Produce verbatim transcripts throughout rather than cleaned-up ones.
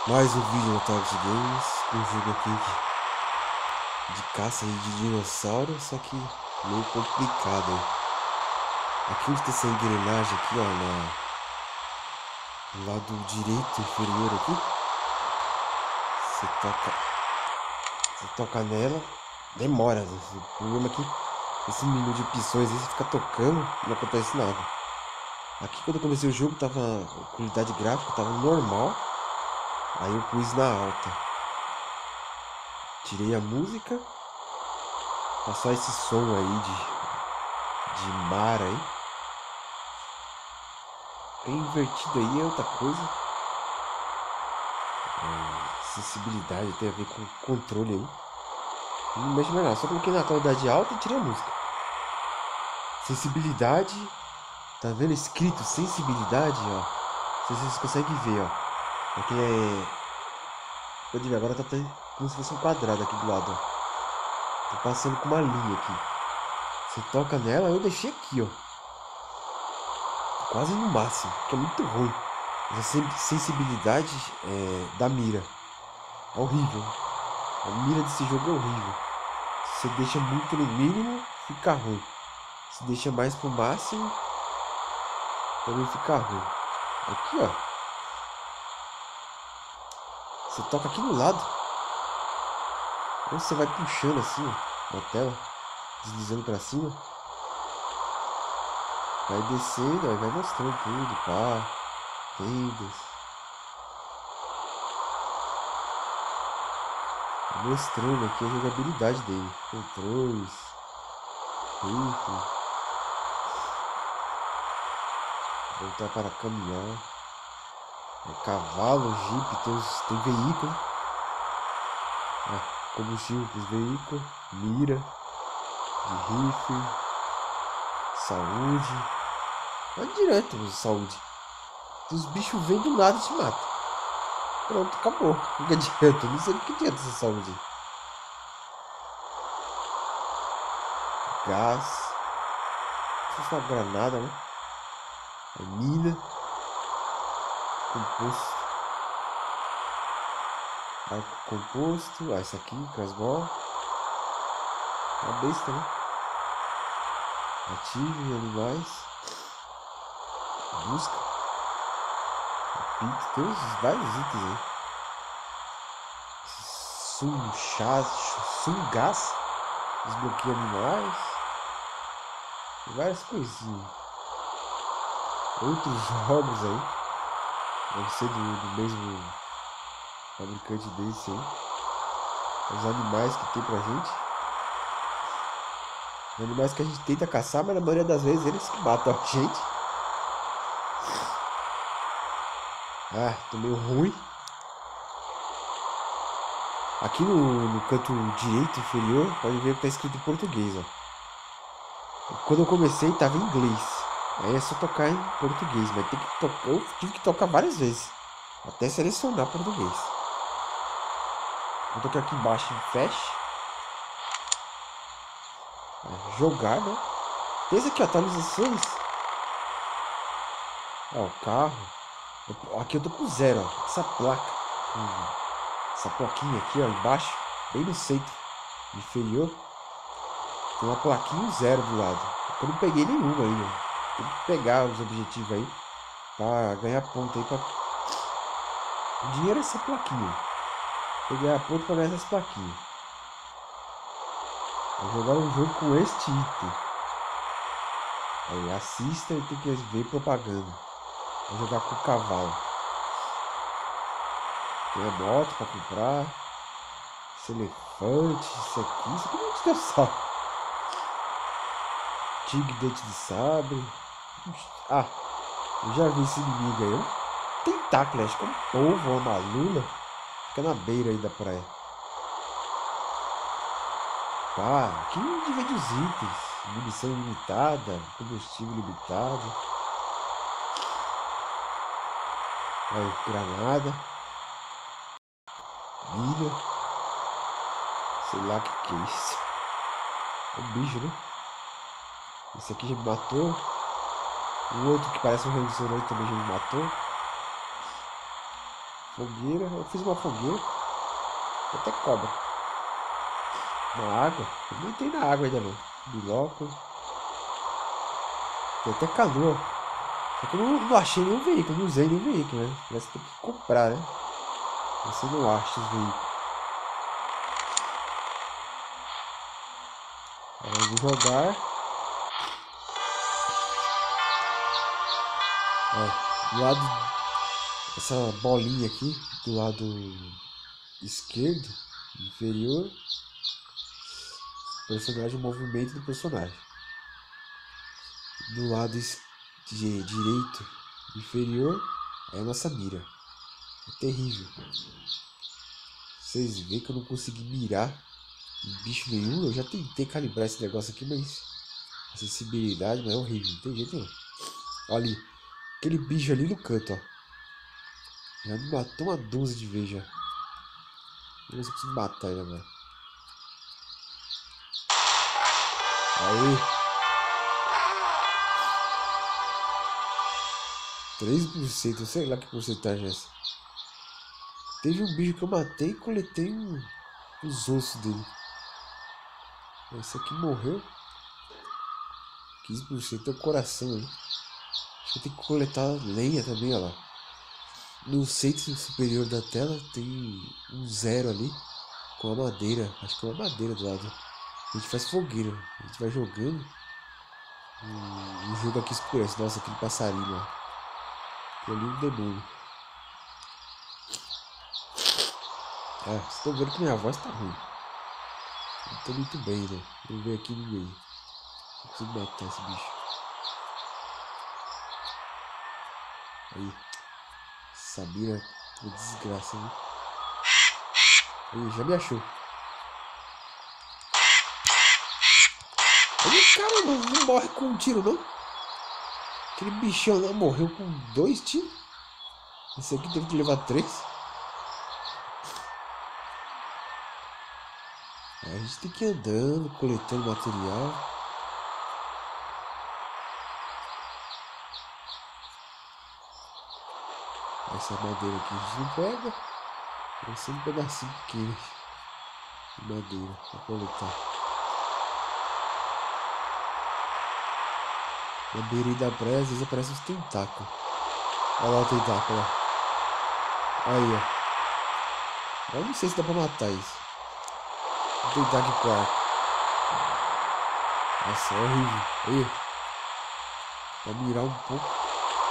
Mais um vídeo no Talks Games, com um jogo aqui de, de caça aí de dinossauro, só que meio complicado aí. Aqui onde tem essa engrenagem aqui, ó, na, no lado direito inferior aqui, você toca, você toca nela, demora, o problema é que esse menu de opções aí, você fica tocando, não acontece nada. Aqui quando eu comecei o jogo, tava, a qualidade gráfica tava normal, aí eu pus na alta. Tirei a música, tá só esse som aí de, de mar aí. É invertido aí é outra coisa. É, sensibilidade tem a ver com controle aí. Não mexe mais nada, só coloquei na qualidade alta e tirei a música. Sensibilidade, tá vendo escrito sensibilidade, ó. Não sei se vocês conseguem ver, ó. Aqui é. Pode ver, agora tá como se fosse um quadrado aqui do lado, ó. Tô passando com uma linha aqui. Você toca nela, eu deixei aqui, ó. Quase no máximo, que é muito ruim. Essa sensibilidade é, da mira é horrível. A mira desse jogo é horrível. Se você deixa muito no mínimo, fica ruim. Se deixa mais pro máximo, também fica ruim. Aqui, ó. Você toca aqui no lado. Ou você vai puxando assim, ó, na tela, deslizando pra cima. Vai descendo, aí vai mostrando tudo, pá, tendas. Mostrando aqui a jogabilidade dele. Controles, rifle. Voltar para caminhar. É cavalo, jipe, tem, os, tem veículo. Ah, combustível para os veículos. Mira de rifle. Saúde. Vai direto no saúde. Os bichos vêm do nada e te matam. Pronto, acabou. O que adianta? Não sei o que adianta essa saúde. Gás. Isso é uma granada, né? É mina. Composto. Arco composto. Ah, isso aqui, crossbow. Uma besta, né? Ative animais. Busca. Apito. Tem uns vários itens aí. Sumo, chá, sumo, gás. Desbloqueia animais. Tem várias coisinhas. Outros jogos aí. Deve ser do, do mesmo fabricante desse aí. Os animais que tem pra gente. Os animais que a gente tenta caçar, mas na maioria das vezes eles que matam a gente. Ah, tô meio ruim. Aqui no, no canto direito inferior, pode ver que tá escrito em português, ó. Quando eu comecei tava em inglês. Aí é só tocar em português, mas tem que tocar. Eu tive que tocar várias vezes. Até selecionar português. Vou tocar aqui embaixo em Flash. É, jogar, né? Tem esse aqui, ó, atualizações. Ó, o carro. Aqui eu tô com zero, ó. Essa placa. Hum, essa plaquinha aqui, ó, embaixo. Bem no centro inferior. Tem uma plaquinha zero do lado. Eu não peguei nenhuma ainda. Tem que pegar os objetivos aí. Pra ganhar ponto aí. Pra... O dinheiro é essa plaquinha. Pegar a ponto pra ganhar essas plaquinhas. Vou jogar um jogo com este item. Aí assista e tem que ver propaganda. Vou jogar com o cavalo. Tem a moto pra comprar. Esse elefante, isso aqui. Isso aqui não é um dinossauro. Tigre, dente de sabre. Ah, eu já vi esse inimigo aí. Um tentáculo, acho que é um polvo, uma lula. Fica na beira aí da praia. Pá, aqui divide os itens. Munição limitada, combustível limitado. Aí, granada. Milha. Sei lá o que, que é isso. É um bicho, né? Esse aqui já me matou. O outro que parece um rinoceronte também já me matou. Fogueira. Eu fiz uma fogueira. Até cobra. Na água. Eu não entrei na água ainda não. Bilóculo. Tem até canoa. Só que eu não, não achei nenhum veículo. Não usei nenhum veículo, né? Parece que tem que comprar, né? Você não acha os veículos. Vamos jogar. Ó, do lado, essa bolinha aqui, do lado esquerdo, inferior, personagem, o movimento do personagem. Do lado de, direito, inferior, é a nossa mira. É terrível. Vocês veem que eu não consegui mirar em bicho nenhum. Eu já tentei calibrar esse negócio aqui, mas a sensibilidade não é horrível, não tem jeito não. Olha ali, aquele bicho ali no canto, ó. Já me matou uma dúzia de vez já. Vamos ver se eu consigo matar ele agora. Aí. três por cento, sei lá que porcentagem é essa. Teve um bicho que eu matei e coletei um, os ossos dele. Esse aqui morreu. quinze por cento é o coração ali. Acho que eu tenho que coletar lenha também, olha lá. No centro superior da tela tem um zero ali com a madeira. Acho que é uma madeira do lado. A gente faz fogueira. A gente vai jogando. E o jogo aqui escurece. Nossa, aquele passarinho lá. Aquele ali é um demônio. Ah, vocês estão vendo que minha voz tá ruim. Não tô muito bem, né? Não veio aqui ninguém. Não consigo matar esse bicho. Aí. Sabia. Que desgraça, né? Aí, já me achou. Aí, cara, não, não morre com um tiro, não. Aquele bichão lá morreu com dois tiros. Esse aqui teve que levar três. Aí a gente tem que ir andando, coletando material. Essa madeira aqui a gente não pega. É só um pedacinho pequeno de madeira para coletar. Na beira da praia às vezes aparece uns tentáculos. Olha lá o tentáculo, ó. Aí, ó. Eu não sei se dá pra matar isso. Vou tentar aqui com arco. Nossa, é horrível. Aí. Pra mirar um pouco.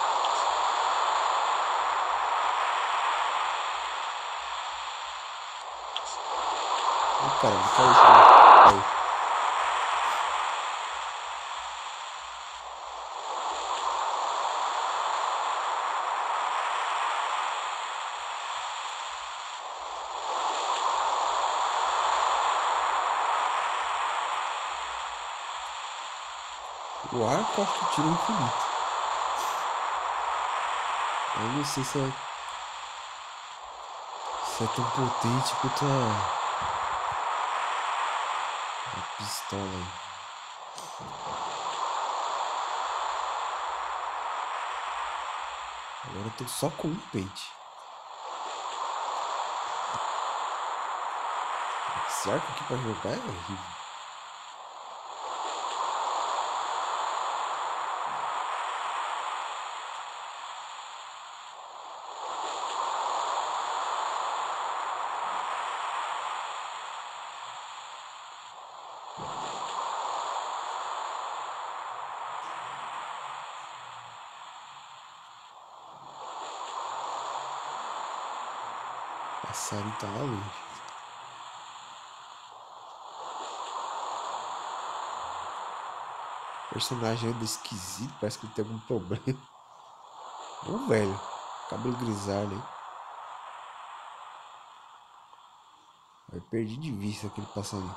Ai, caramba, caiu isso aí. Aí. O arco acho que tira infinito. Eu não sei se é, se é tão potente quanto a, a pistola aí. Agora eu tô só com um pente. Esse arco aqui pra jogar é horrível. O passarinho tá lá longe. O personagem anda esquisito, parece que ele tem algum problema. Um velho, cabelo grisalho aí. Eu perdi de vista aquele passarinho.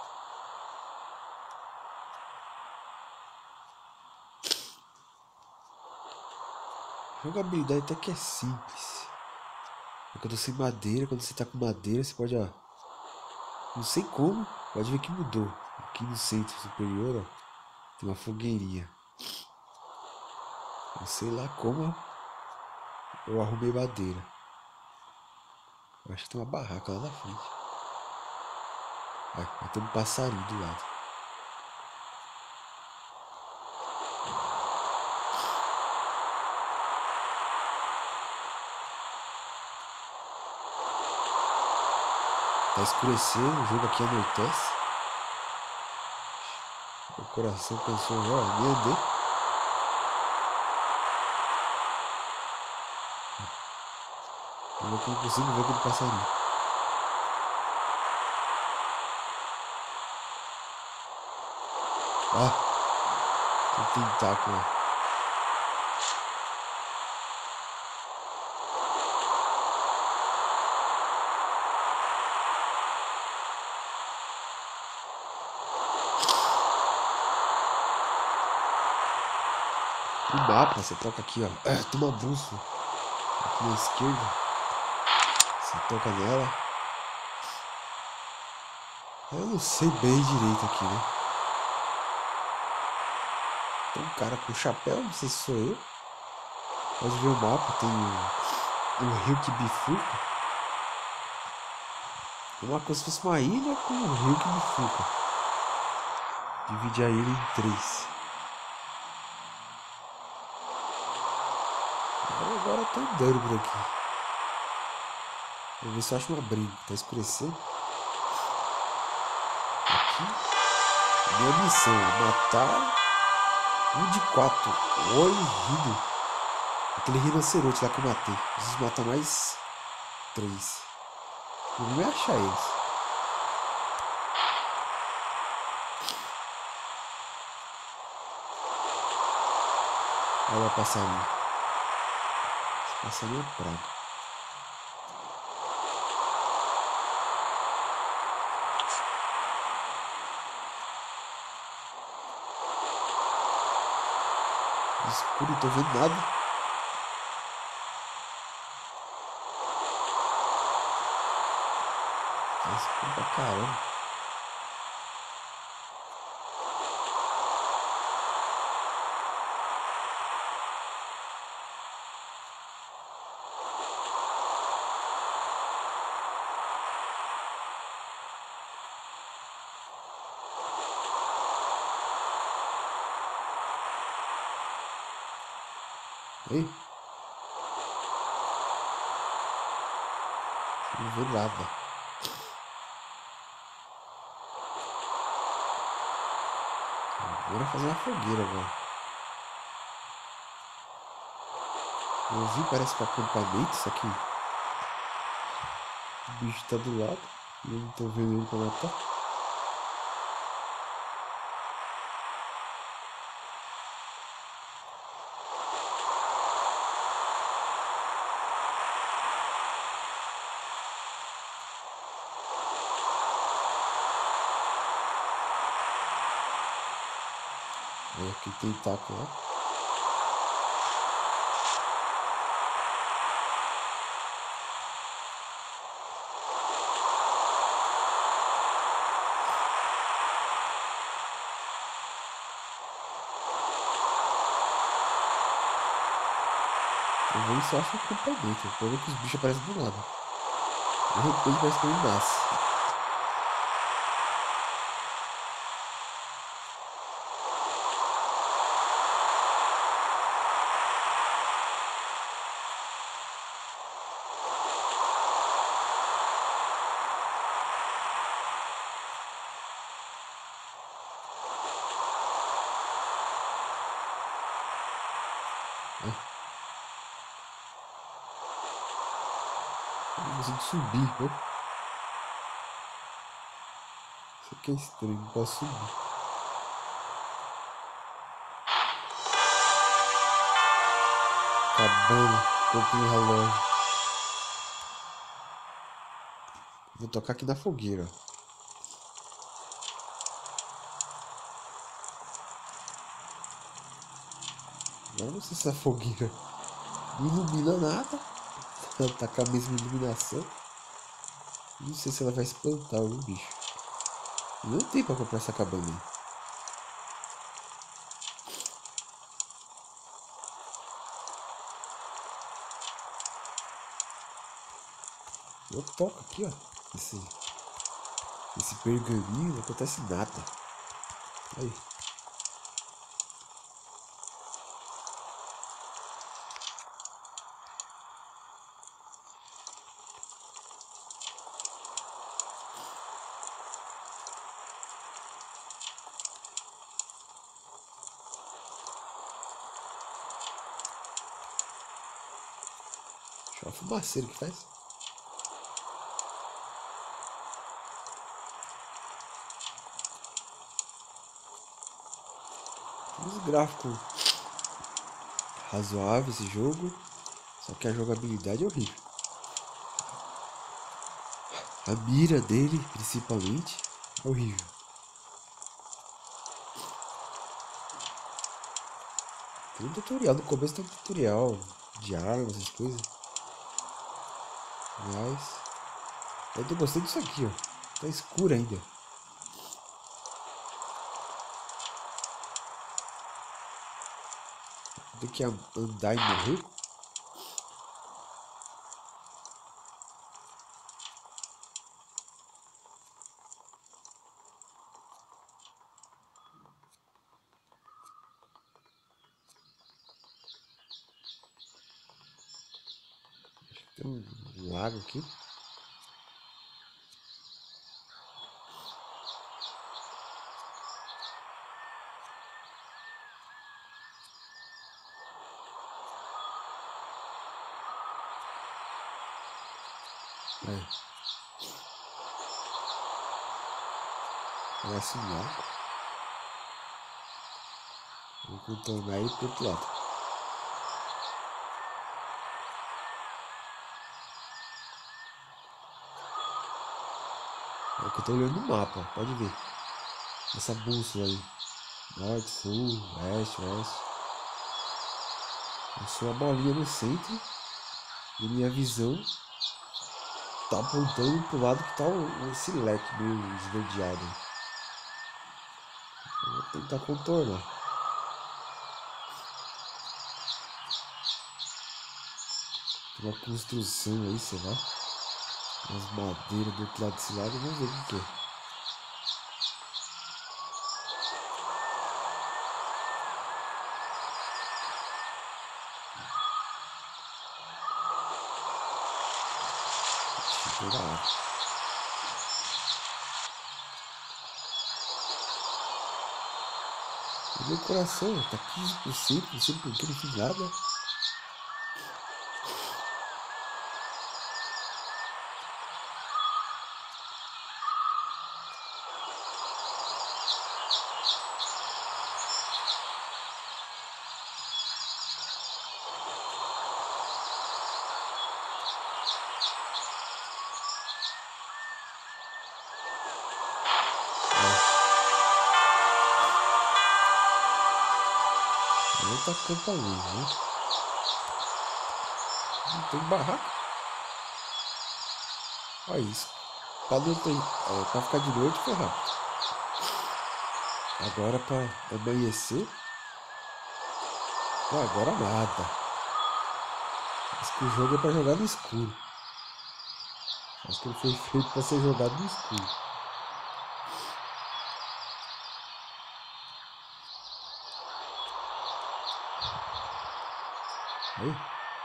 A jogabilidade até que é simples. É que eu tô sem madeira, quando você tá com madeira, você pode, ó. Não sei como, pode ver que mudou. Aqui no centro superior, ó, tem uma fogueirinha. Não sei lá como eu arrumei madeira. Eu acho que tem uma barraca lá na frente. Ai, vai ter um passarinho do lado. Tá escurecendo, o jogo aqui anoitece. Meu coração cansou já, nem andei. Eu não consigo ver aquele passarinho. Ah, tem um tentáculo lá. O mapa, você toca aqui, ó. Ah, tem uma bússola aqui na esquerda. Você toca nela. Eu não sei bem direito aqui, né? Tem um cara com chapéu, não sei se sou eu. Pode ver o mapa, tem um, um rio que bifurca. Uma coisa se fosse uma ilha com um rio que bifurca. Divide a ilha em três. Eu agora eu tô andando por aqui. Vou ver se eu acho uma briga. Tá escurecendo. Aqui. Minha missão é matar um de quatro. Olho rido. Aquele rinoceronte lá que eu matei. Preciso matar mais três. O problema é achar eles. Olha lá o passarinho. Esse passarinho é praga. Escuro, não tô vendo nada. Tá escuro pra caramba. Ei. Não vê nada. Agora fazer uma fogueira agora. Eu vi, parece que é acampamento, isso aqui. O bicho tá do lado. E eu não tô vendo ele pra matar. Olha aqui tem tentáculo lá. Eu vou ver se eu acho um acampamento. O problema é que os bichos aparecem do nada. De repente parece que ele nasce. Eu não consigo subir, né? Isso aqui é estranho, não posso subir. Cabana, comprei um relógio. Vou tocar aqui na fogueira. Agora não sei se essa fogueira não ilumina nada. Ela tá com a mesma iluminação. Não sei se ela vai espantar algum bicho. Não tem pra comprar essa cabana aí. Eu toco aqui, ó. Esse, esse pergaminho, não acontece nada. Aí. Deixa eu a fumaceira que faz. Uns gráficos razoáveis esse jogo. Só que a jogabilidade é horrível. A mira dele, principalmente, é horrível. Tem um tutorial, no começo tem um tutorial de armas, essas coisas. Mas eu tô gostando disso aqui, ó. Tá escuro ainda. Tem que andar e morrer. Tem um lago aqui. É. Parece um lago. Vou contornar ele pro outro lado. É que eu tô olhando no mapa, ó. Pode ver. Essa bússola aí. Norte, sul, oeste, oeste. Eu sou a bolinha no centro. E minha visão tá apontando pro lado que tá o, esse leque meio esverdeado. Eu vou tentar contornar. Tem uma construção aí, sei lá. Umas madeiras do outro lado desse lado, vamos ver o que, que é. Deixa eu pegar lá. E meu coração tá quinze por cento, não sei por que, não fiz nada. Não tá campo ali, né? Não tem barraco. Olha isso. Pra, não ter, é, pra ficar de noite foi rápido. Agora pra amanhecer. Pô, agora nada. Acho que o jogo é pra jogar no escuro. Acho que ele foi feito pra ser jogado no escuro. Aí.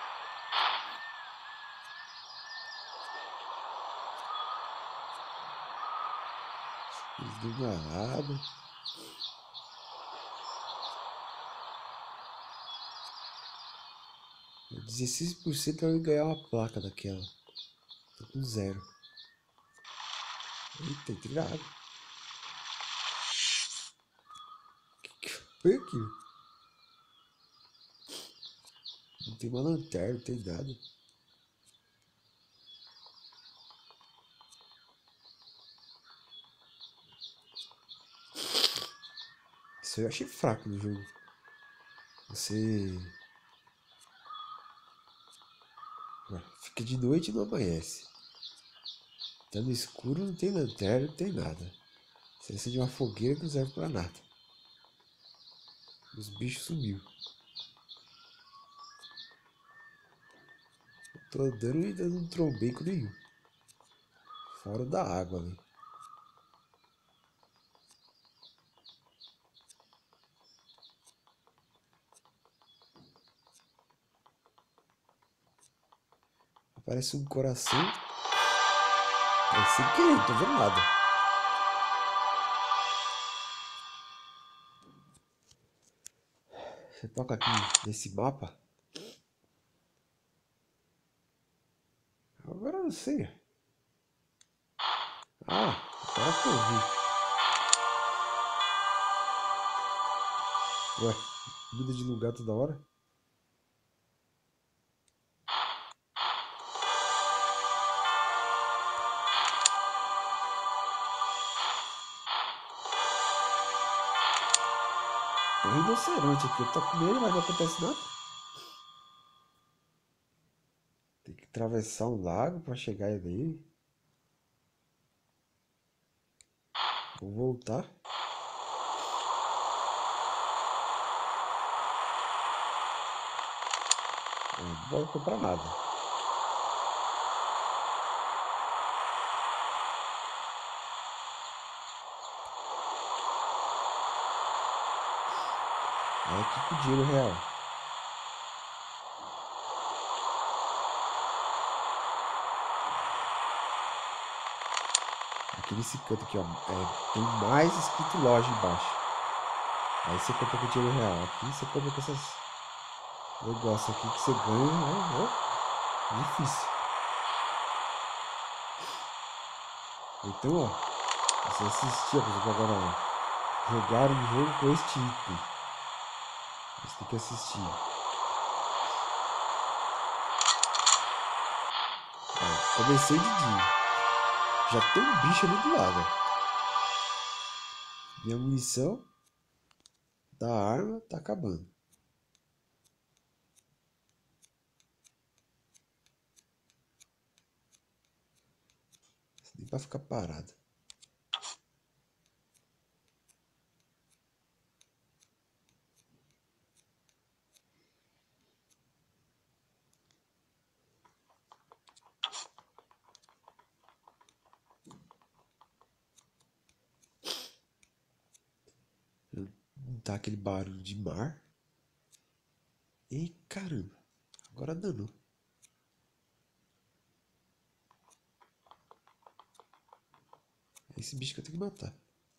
Esgangalado. dezesseis por cento pra eu ganhar uma placa daquela. Tô com zero. Eita, entrega água. Que que foi aquilo? Não tem uma lanterna, não tem nada. Isso eu achei fraco no jogo. Você fica de noite e não amanhece. Tá no escuro, não tem lanterna, não tem nada. Você acende uma fogueira que não serve pra nada. Os bichos sumiu. Tô andando e ainda não trombei com nenhum. fora da água ali. Parece um coração. É sem querer, não tô vendo nada. Você toca aqui nesse mapa. Agora eu não sei. Ah, agora que eu vi. Ué, muda de lugar toda hora? Tem um rinoceronte aqui. Eu tô com ele, mas não acontece nada. Tem que atravessar um lago pra chegar nele. Vou voltar. Não vou comprar nada. É aqui com o dinheiro real. Aqui nesse canto aqui, ó. É, tem mais escrito loja embaixo. Aí você compra com dinheiro real. Aqui você compra com essas negócios aqui que você ganha, né? É difícil. Então, ó. Você assistir, por exemplo, agora, ó, jogar um jogo com este item. Você tem que assistir. Ó, comecei de dia. Já tem um bicho ali do lado. Minha munição da arma tá acabando. Nem pra ficar parado. Tá aquele barulho de mar. E caramba, agora danou. É esse bicho que eu tenho que matar.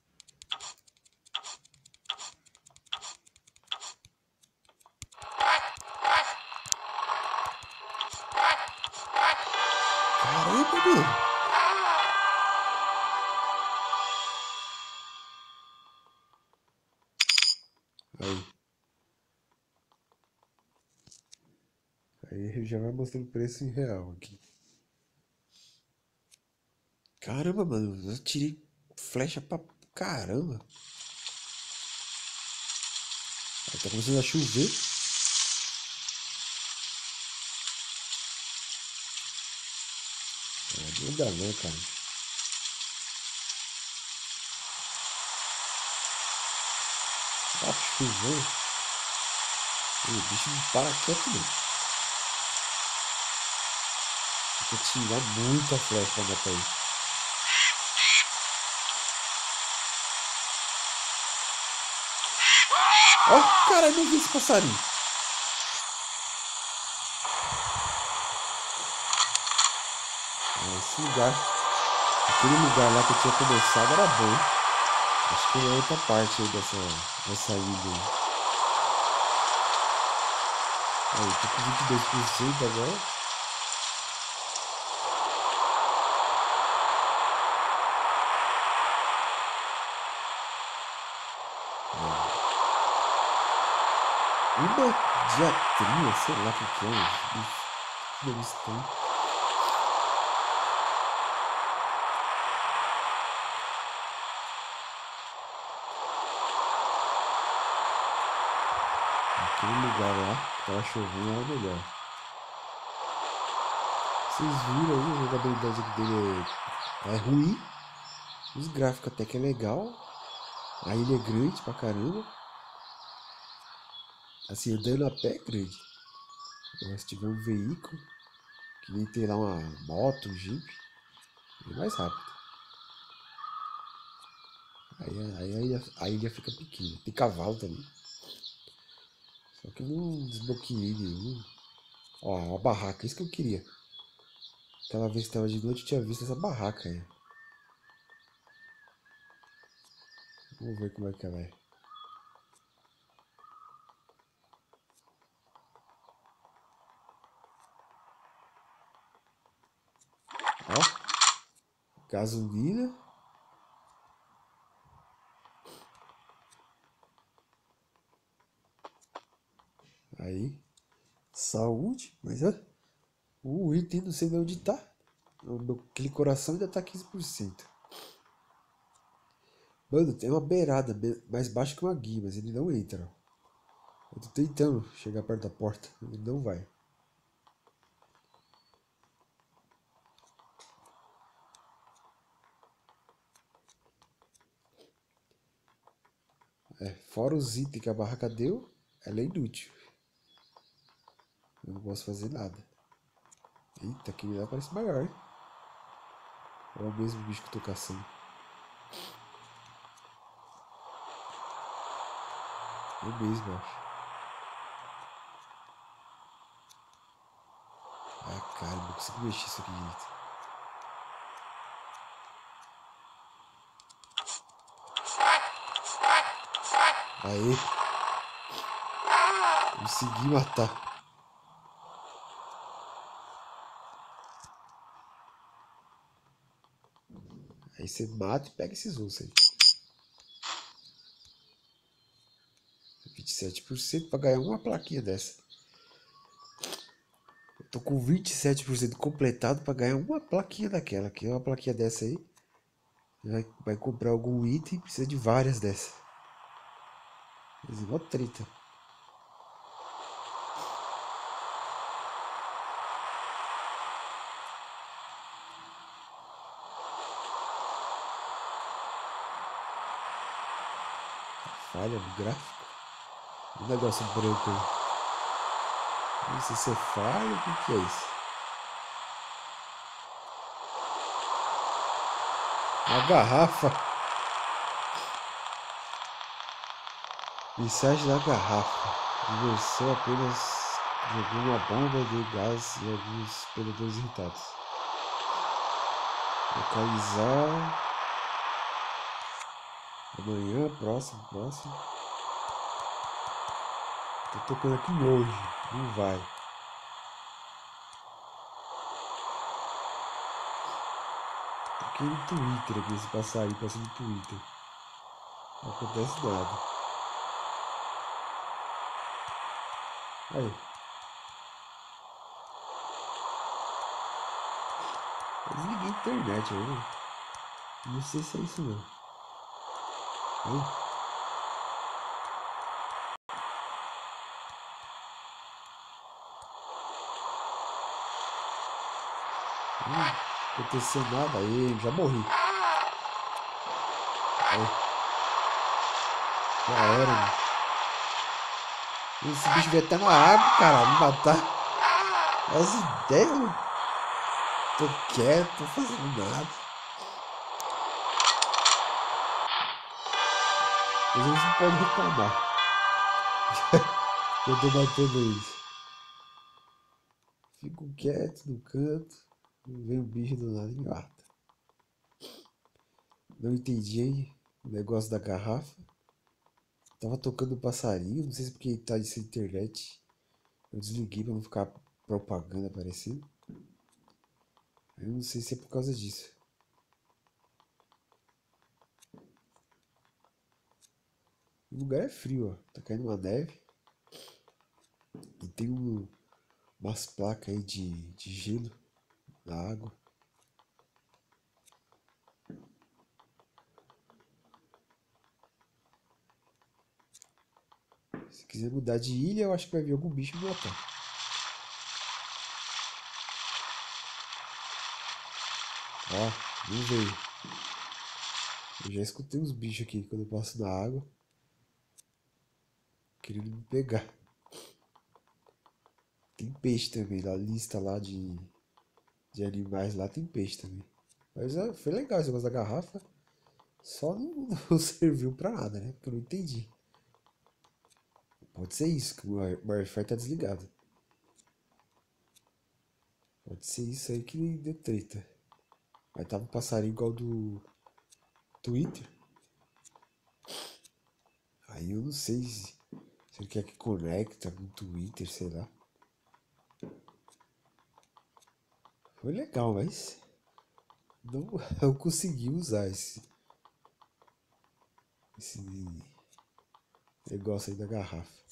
Caramba, mano. Aí. Aí já vai mostrando o preço em real aqui. Caramba, mano. Eu tirei flecha pra caramba. Aí tá começando a chover. Ah, não dá não, cara. Tá chovendo. O bicho não para quieto não. Tem que tirar muita flecha pra matar ele. Ó, oh, caralho, não vi esse passarinho. Esse lugar, aquele lugar lá que eu tinha começado era bom. Acho que é outra parte aí dessa, dessa ilha aí. Aí, tô com vinte e dois por cento agora. É. Uma diatria, sei lá o que que é, bicho. Que delícia tem. Aquele lugar lá que tava chovendo era melhor. Vocês viram aí, a jogabilidade dele é, é ruim. Os gráficos até que é legal. A ilha é grande pra caramba. Assim, andando a pé é grande. Mas se tiver um veículo, que nem tem lá uma moto, um jeep, Bem mais rápido. Aí, aí, aí a ilha fica pequena. Tem cavalo também. Só que eu não desbloqueei nenhum. Ó, a barraca, isso que eu queria. Aquela vez que tava de noite eu tinha visto essa barraca aí. Vamos ver como é que ela é. Ó, gasolina. Aí, saúde, mas ó, o item não sei de onde tá. O meu, aquele coração ainda tá quinze por cento. Mano, tem uma beirada mais baixa que uma guia, mas ele não entra. Ó. Eu tô tentando chegar perto da porta, ele não vai. É, fora os itens que a barraca deu, ela é inútil. Eu não posso fazer nada. Eita, aquele lá parece maior, hein? É o mesmo bicho que eu tô caçando. É o mesmo, acho. Ah, cara, não consigo mexer isso aqui direito. Aê! Consegui matar. Aí você mata e pega esses ossos aí. vinte e sete por cento pra ganhar uma plaquinha dessa. Eu tô com vinte e sete por cento completado pra ganhar uma plaquinha daquela. Que uma plaquinha dessa aí. Vai, vai comprar algum item e precisa de várias dessas. Mas igual treta. Falha no gráfico. O negócio branco aí. Não sei se é falha, o que, que é isso? Uma garrafa. Mensagem da garrafa. Diversão apenas jogou uma bomba de gás e alguns predadores irritados. Localizar. Amanhã, próximo, próximo. Tô tocando aqui longe. Não vai. Toquei no Twitter aqui, esse passarinho passando no Twitter. Não acontece nada. Aí. Eu desliguei a internet aí, né? Não sei se é isso não. Aí. Não aconteceu nada aí, já morri. Aí. Já era, mano. Esse bicho veio até na água, cara, me matar. As ideias, mano. Tô quieto, tô fazendo nada. Mas eles não podem reclamar. Eu tô batendo eles. Fico quieto no canto. Vem o bicho do nada e me mata. Não entendi aí o negócio da garrafa. Tava tocando passarinho, não sei se porque tá essa internet. Eu desliguei pra não ficar propaganda aparecendo. Eu não sei se é por causa disso. O lugar é frio, ó. Tá caindo uma neve. E tem um, umas placas aí de, de gelo na água. Se quiser mudar de ilha, eu acho que vai vir algum bicho me matar. Ó, não veio. Eu já escutei uns bichos aqui quando eu passo na água. Querendo me pegar. Tem peixe também, na lista lá de, de animais lá tem peixe também. Mas é, foi legal esse negócio da garrafa. Só não, não serviu pra nada, né? Porque eu não entendi. Pode ser isso, que o Wi-Fi tá desligado. Pode ser isso aí que deu treta. Aí tava um passarinho igual do Twitter. Aí eu não sei se, se ele quer que conecta com o Twitter, sei lá. Foi legal, mas não eu consegui usar esse, esse negócio aí da garrafa.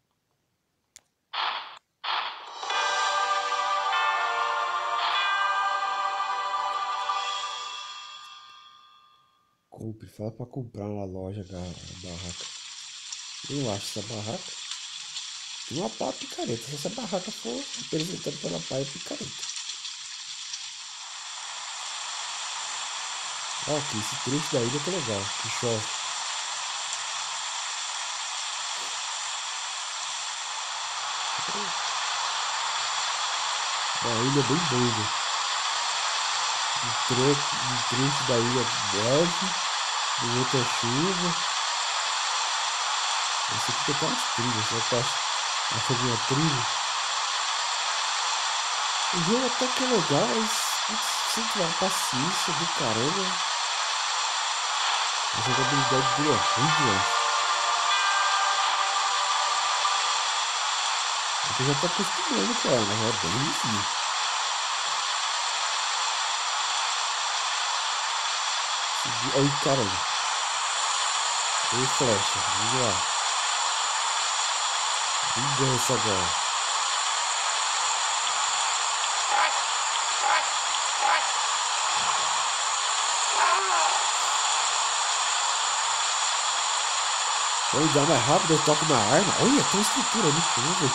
Compre, fala pra comprar na loja a barraca. Eu não acho essa barraca. Tem uma pá picareta. Se essa barraca for representada pela pá é picareta. Ó, aqui, esse trecho da ilha que é legal, que chove. A ilha é bem doida. Um trecho, um trecho da ilha neve, no outro é chuva. Esse aqui tem até umas trilhas, você vai achar alguma trilha. O jogo até que é legal, mas se tiver uma paciência do caramba, a jogabilidade dura ruim demais. Eu já tô acostumando com ela, mas é bem difícil. Aí, caramba. E flecha, vamos lá. Vingança agora. Vou andar mais rápido, eu toco na arma. Olha, tem uma estrutura ali, vamos ver.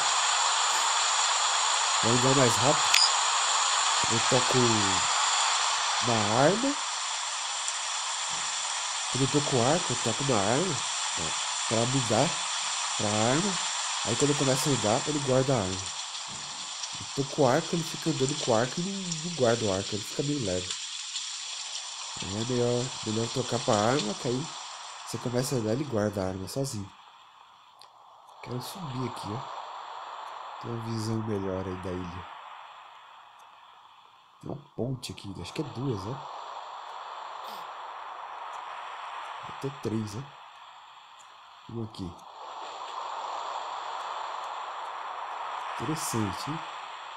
Vou andar mais rápido. Eu toco na arma. Quando eu tô com arco, eu toco na arma. Pra mudar pra arma. Aí quando eu começo a andar, ele guarda a arma. Eu tô com o arco, ele fica andando com o arco e não, não guarda o arco, ele fica meio leve. Aí é melhor, melhor trocar pra arma, que aí você começa a andar e ele guarda a arma sozinho. Quero subir aqui, ó. Tem uma visão melhor aí da ilha. Tem uma ponte aqui, acho que é duas, né? Até três, né? Uma aqui. Interessante, hein?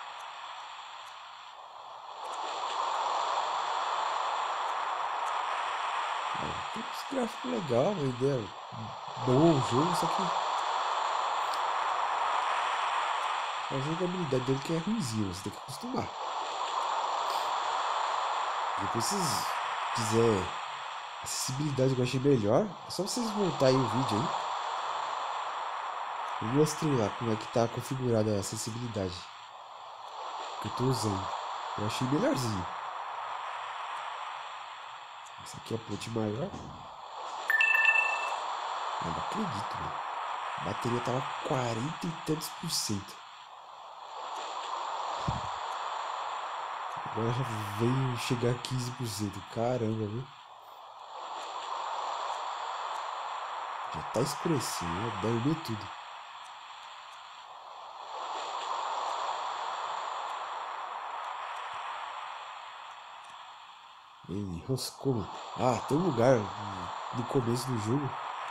É, tem uns gráficos legais, uma ideia boa o jogo, só que a jogabilidade dele que é ruimzinha, você tem que acostumar. Depois se vocês quiser acessibilidade que eu achei melhor, é só vocês voltarem o vídeo aí. Eu mostrei lá como é que tá configurada a acessibilidade que eu tô usando. Eu achei melhorzinho. Essa aqui é a ponte maior. Eu não acredito, mano. A bateria tava quarenta e tantos por cento. Agora já veio chegar a quinze por cento. Caramba, viu? Já tá escurecendo, já dormiu tudo. Ele roscou. Ah, tem um lugar no começo do jogo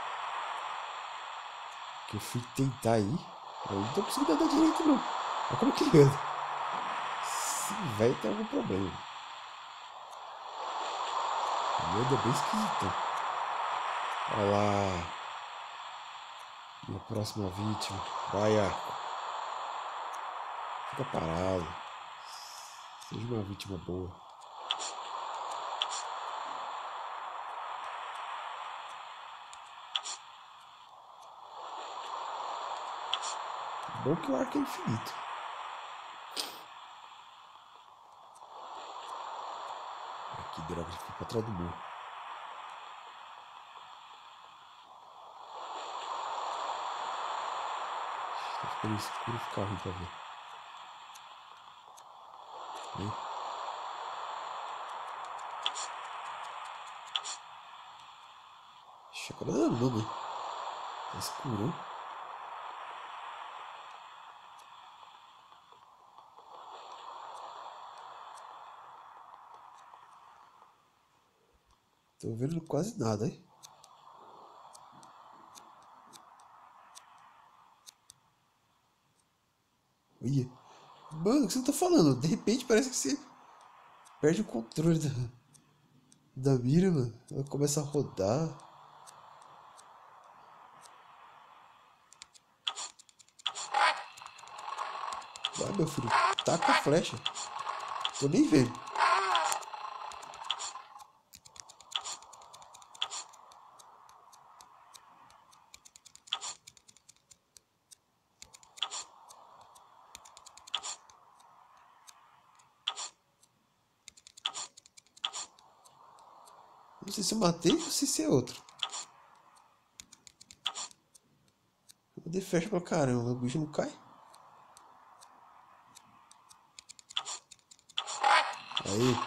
que eu fui tentar ir. Eu não tô conseguindo andar direito, não. Olha como que ele anda. Esse velho tem algum problema. Ele anda bem esquisito. Olha lá. Minha próxima vítima. Vai, Arco. Fica parado. Seja uma vítima boa. Bom que o arco é infinito. Ai, que droga, já fui pra trás do muro. Tá ficando escuro, fica ruim pra ver. Vem. Agora dá luz, né? Tá escuro. Tô vendo quase nada, hein? Olha. Mano, o que você tá falando? De repente parece que você perde o controle da, da mira, mano. Ela começa a rodar. Vai, meu filho. Taca a flecha. Tô nem vendo. Não sei se eu matei ou se é outro. Eu dei flecha pra caramba. O bicho não cai. Aí.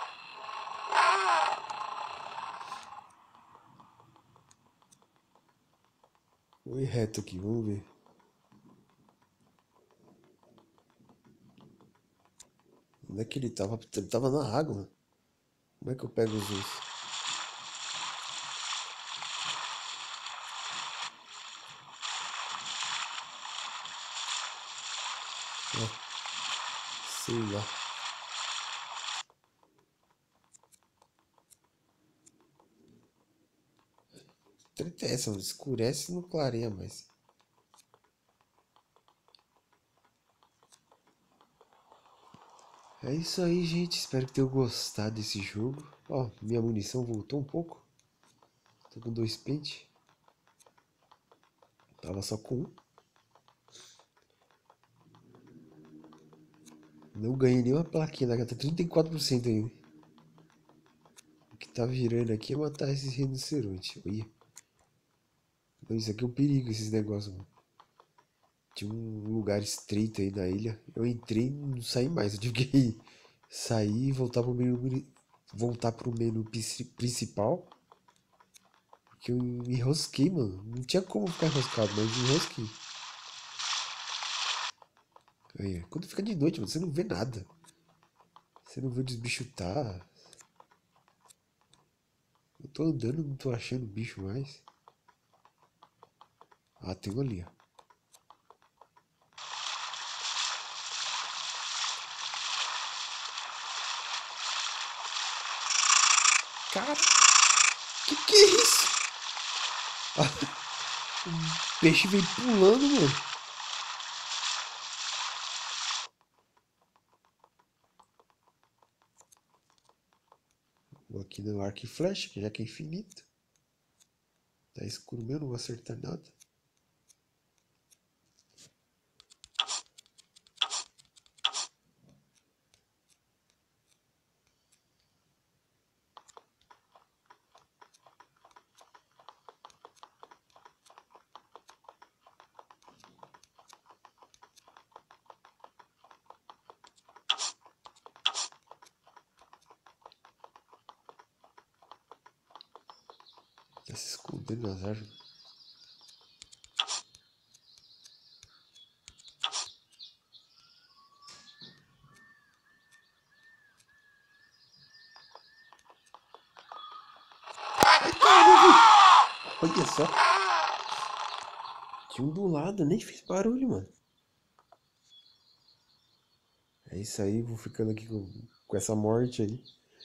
Vou ir reto aqui, vamos ver. Onde é que ele tava? Ele tava na água, mano. Como é que eu pego os dois? Ah, sei lá. Treta é essa, mano. Escurece e não clareia mais. É isso aí, gente. Espero que tenham gostado desse jogo. Ó, minha munição voltou um pouco. Tô com dois pente. Tava só com um. Não ganhei nenhuma plaquinha, né? Tá trinta e quatro por cento ainda. O que tá virando aqui é matar esses rinocerontes. Olha. Isso aqui é um perigo, esses negócios, mano. Tinha um lugar estreito aí na ilha. Eu entrei e não saí mais. Eu tive que sair e voltar pro menu, voltar pro menu principal. Porque eu me enrosquei, mano. Não tinha como ficar enroscado, mas me enrosquei. Aí, quando fica de noite, mano, você não vê nada. Você não vê onde os bichos tá. Eu tô andando, não tô achando bicho mais. Ah, tem um ali, ó. Cara, que que é isso? O peixe vem pulando, mano. Vou aqui no arco e flecha, que já que é infinito. Tá escuro mesmo, não vou acertar nada. Tá se escondendo nas árvores. Ai, caramba! Olha só. Tinha um do lado, nem fez barulho, mano. É isso aí, vou ficando aqui com, com essa morte aí.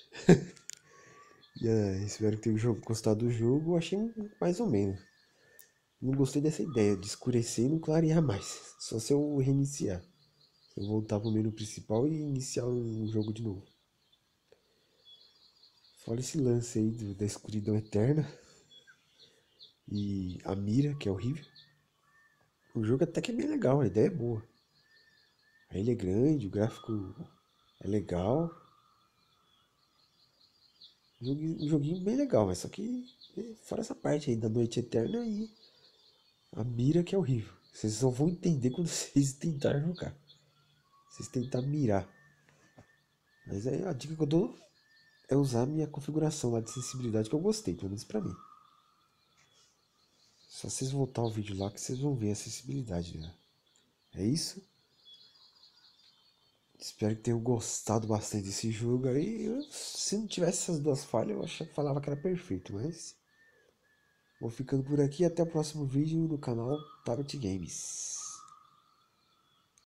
E, é, espero que tenham gostado do jogo. Eu achei mais ou menos. Não gostei dessa ideia de escurecer e não clarear mais. Só se eu reiniciar. Se eu voltar pro menu principal e iniciar o jogo de novo. Fora esse lance aí do, da escuridão eterna. E a mira, que é horrível. O jogo até que é bem legal, a ideia é boa. A ilha é grande, o gráfico é legal. Um joguinho, um joguinho bem legal, mas só que fora essa parte aí da noite eterna e a mira que é horrível. Vocês só vão entender quando vocês tentarem jogar. Vocês tentar mirar. Mas aí a dica que eu dou é usar a minha configuração lá de sensibilidade que eu gostei, pelo menos pra mim. Só vocês voltar o vídeo lá que vocês vão ver a sensibilidade dela. É isso. Espero que tenham gostado bastante desse jogo aí. Eu, se não tivesse essas duas falhas, eu achava, falava que era perfeito, mas... Vou ficando por aqui. Até o próximo vídeo no canal Tablet Games.